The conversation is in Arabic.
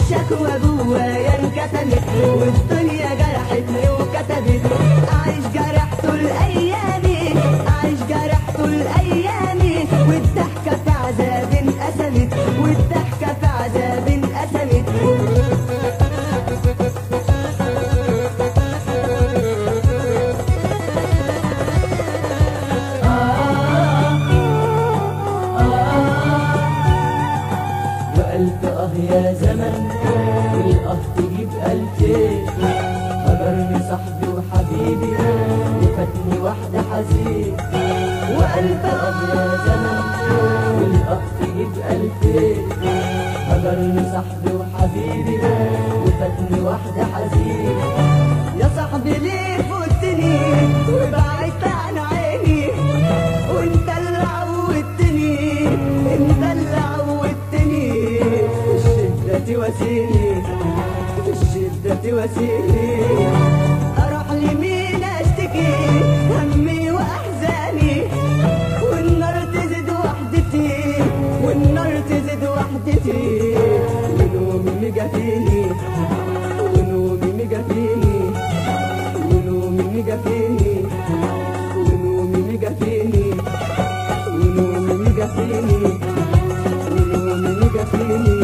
شكوى جوايا انكتمت، والدنيا جرحتني وكتبت. أعيش جرح طول أيامي، أعيش جرح طول أيامي، والضحكة في عذاب انقسمت، والضحكة في عذاب انقسمت. وقلت يا زمن، والقه تجيب ألفين. هجرني صاحبي وحبيبي وفاتني واحدة حزين. وقلت يا زمن، والقه تجيب ألفين. هجرني صاحبي وحبيبي وفاتني واحدة حزين. يا صاحبي ليه فوتني وبعدت عن عيني، وانت اللي عودتني، انت اللي عودتني. الشدة تواسيني، الشدة تواسيني. اروح لمين اشتكي همي واحزاني، والنار تزيد وحدتي، والنار تزيد وحدتي. ونومي مجافيني، ونومي مجافيني، ونومي مجافيني، ونومي مجافيني، ونومي مجافيني، ونومي مجافيني.